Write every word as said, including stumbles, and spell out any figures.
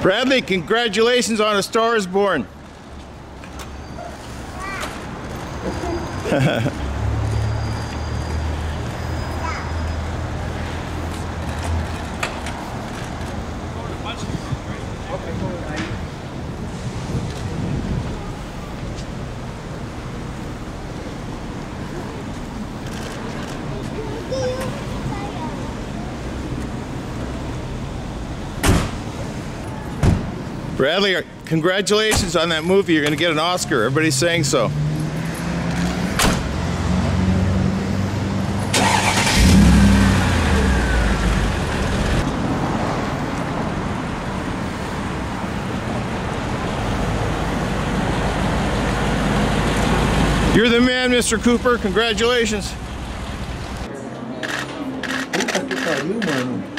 Bradley, congratulations on A Star Is Born. Bradley, congratulations on that movie. You're going to get an Oscar. Everybody's saying so. You're the man, Mister Cooper. Congratulations. Puta que pariu, mano.